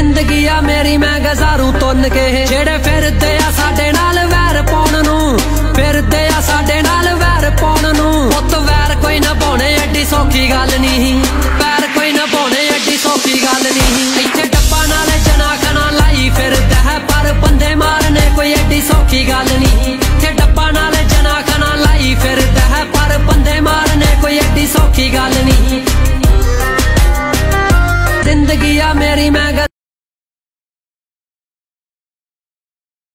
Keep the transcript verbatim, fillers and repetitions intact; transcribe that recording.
जिंदगी आ मेरी मैं गजारू तुन के जेड़े फिरदे आ साडे नाल वैर पाउण नूं फिरदे आ साडे नाल वैर पाउण नूं पुत वैर कोई ना पाउणे एडी सौखी गल नहीं पैर कोई ना पाउणे एडी सौखी गल नहीं इत्थे डब्बा नाल जना खना लाई फिरदा है पर बंदे मारने कोई एडी सौखी गल नहीं इत्थे डब्बा नाल जना खना लाई फिरदा है पर बंदे मारने कोई एडी सौखी गल नहीं जिंदगी आ मेरी मैं